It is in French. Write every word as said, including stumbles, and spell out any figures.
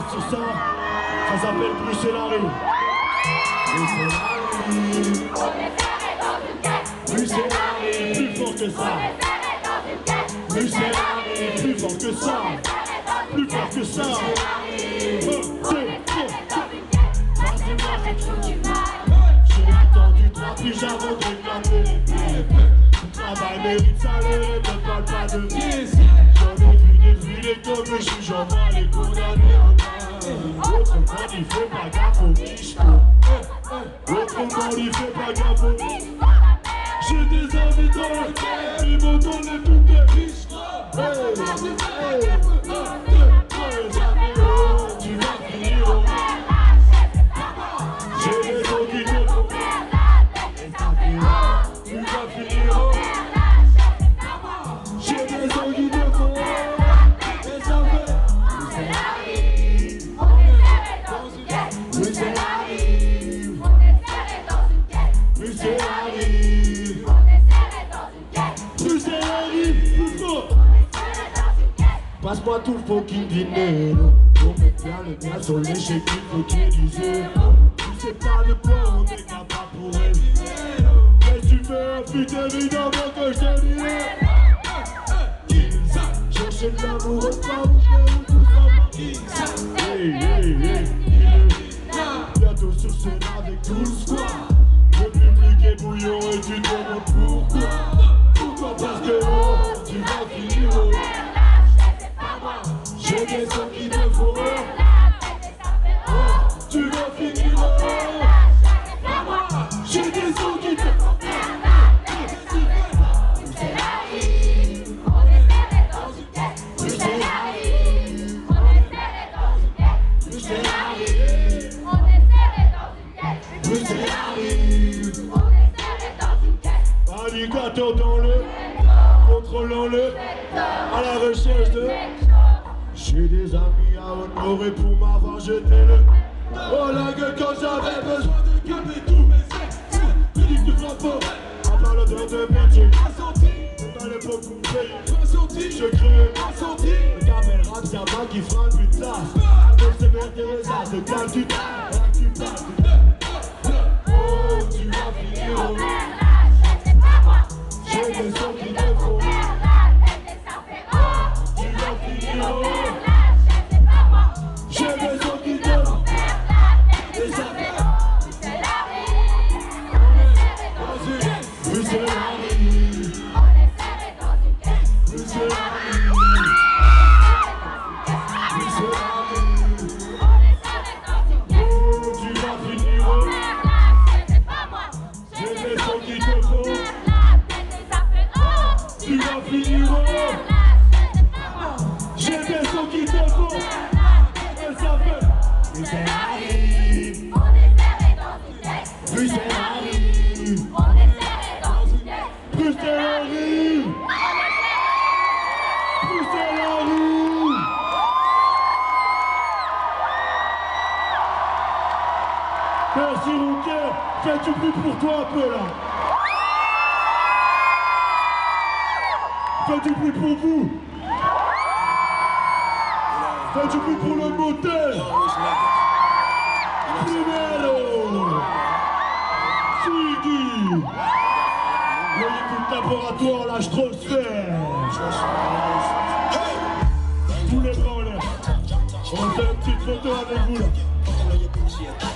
sur ça, ça s'appelle Bruxellari. Bruxellari. Bruxellari, plus fort que ça. Bruxellari, plus fort que ça. Plus fort que ça. J'ai attendu trois piges avant de réclamer. Travail mérite salaire et ne parle pas de vie. J'en ai vu défiler comme le juge en bas les condamnés. Autrement il fait pas gaffe aux biches. Autrement il fait pas gaffe aux biches. J'ai des amis dans le cœur, ils m'ont donné toutes les riches. Hey, hey, tu vas finir au j'ai les os qui te font tu vas finir au j'ai des os qui te font et ça fait Bruxellari. Bruxellari. Bruxellari, plus fort. Passe-moi tout le fucking dinero. On met bien le bien sur l'échec qu'il faut utiliser. Tu sais pas de quoi on est capable pour éviter. Mais tu fais un fut évidemment que je te dirai. Chercher de l'amour au pas où tout ça. Hey, hey, hey. Bientôt sur scène avec tout le squad. Le public est bouillon et tu te demandes pourquoi. Pourquoi? Parce que oh, tu vas finir au j'ai des sons qui te font oh, tu vas finir oh, j'ai des sons qui te font Bruxellari. On est serré dans une tête. Bruxellari. On est serré dans une tête. Bruxellari. On est serré dans une tête. Bruxellari. On est serré dans une tête. Alligator dans le contrôlant-le à la recherche de j'ai des amis à honorer pour m'avoir jeté le oh la gueule quand j'avais besoin de calmer tous mes ex. Tu dis que tu frappes pas à part le droit de merde j'ai pas senti. Dans l'époque où j'ai pas senti. Je crée pas senti. Le gamel rap y'a pas qui fera une place. Avec ces merdes et ça se calme du temps. Là tu parles oh tu vas finir au j'ai des sons qui te font tu vas finir au j'ai des sons qui te font et ça fait Bruxellari. On est serré dans une tête. Bruxellari. Bruxellari. On est serré dans une tête. Oh, tu vas finir au j'ai des sons qui te font tu vas finir au j'ai des sons qui te font et ça fait Bruxellari. On est serré dans une tête. Bruxellari. On est serré dans une tête. Bruxellari. Bruxellari. Merci Rouquet. Fais du bruit pour toi un peu là. Fais du bruit pour vous. Fais du bruit pour le moteur. Primero. Figgy. Voyez tout le laboratoire, la strosphère. Tous les bras en l'air. On fait une petite photo avec vous là.